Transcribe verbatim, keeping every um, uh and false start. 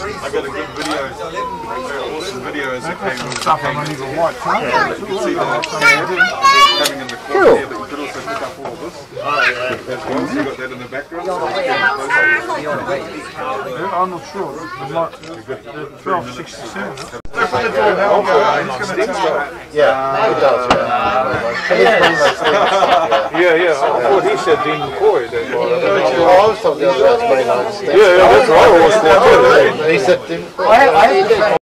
I got a good video, very awesome video as it came. Stuff I won't even watch. You can see the coming in the corner here, but you could also pick up all of this. As well, so you got that in the background. I'm not sure. It might twelve sixty-seven. Yeah, it does, yeah. Yeah, yeah. I thought he said Dean McCoy. I was talking about twenty-nine. Yeah, yeah, that's what I always thought. He said Dean McCoy.